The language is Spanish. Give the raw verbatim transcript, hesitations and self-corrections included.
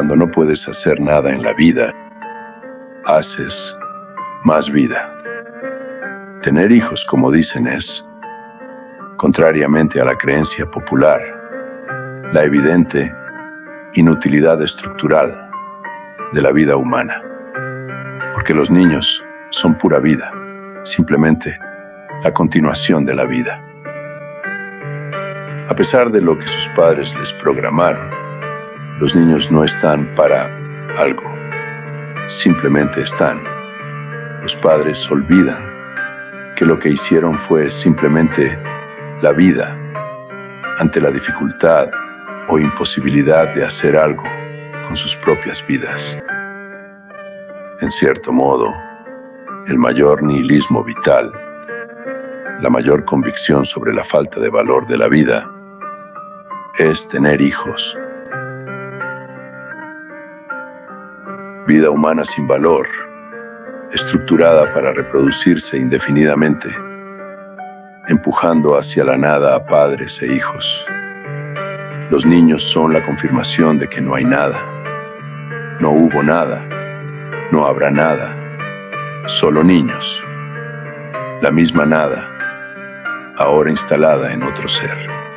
cuando no puedes hacer nada en la vida, haces más vida. Tener hijos, como dicen, es, contrariamente a la creencia popular, la evidente inutilidad estructural de la vida humana. Porque los niños son pura vida, simplemente la continuación de la vida. A pesar de lo que sus padres les programaron, los niños no están para algo, simplemente están. Los padres olvidan que lo que hicieron fue simplemente la vida ante la dificultad o imposibilidad de hacer algo con sus propias vidas. En cierto modo, el mayor nihilismo vital, la mayor convicción sobre la falta de valor de la vida, es tener hijos. Vida humana sin valor, estructurada para reproducirse indefinidamente, empujando hacia la nada a padres e hijos. Los niños son la confirmación de que no hay nada, no hubo nada, no habrá nada, solo niños, la misma nada, ahora instalada en otro ser.